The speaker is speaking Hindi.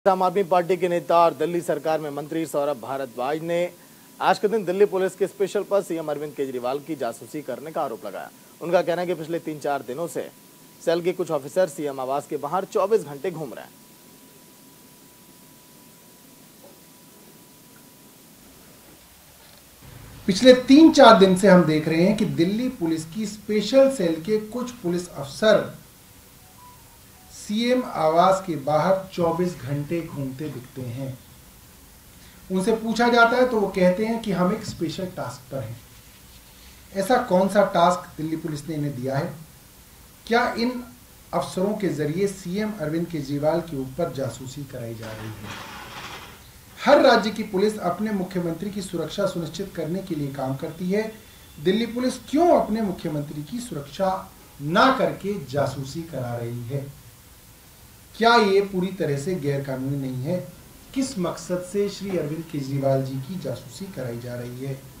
आम आदमी पार्टी के नेता और दिल्ली सरकार में मंत्री सौरभ भारद्वाज ने आज के दिन दिल्ली पुलिस के स्पेशल पर सीएम अरविंद केजरीवाल की जासूसी करने का आरोप लगाया। उनका कहना है कि पिछले 3-4 दिनों से सेल के कुछ ऑफिसर सीएम आवास के बाहर 24 घंटे घूम रहे हैं। पिछले 3-4 दिन से हम देख रहे हैं कि दिल्ली पुलिस की स्पेशल सेल के कुछ पुलिस अफसर सीएम आवास के बाहर 24 घंटे घूमते दिखते हैं। उनसे पूछा जाता है तो वो कहते हैं कि हम एक स्पेशल टास्क पर हैं। ऐसा कौन सा टास्क दिल्ली पुलिस ने इन्हें दिया है? क्या इन अफसरों के जरिए सीएम अरविंद केजरीवाल के ऊपर जासूसी कराई जा रही है? हर राज्य की पुलिस अपने मुख्यमंत्री की सुरक्षा सुनिश्चित करने के लिए काम करती है। दिल्ली पुलिस क्यों अपने मुख्यमंत्री की सुरक्षा ना करके जासूसी करा रही है? क्या ये पूरी तरह से गैरकानूनी नहीं है? किस मकसद से श्री अरविंद केजरीवाल जी की जासूसी कराई जा रही है?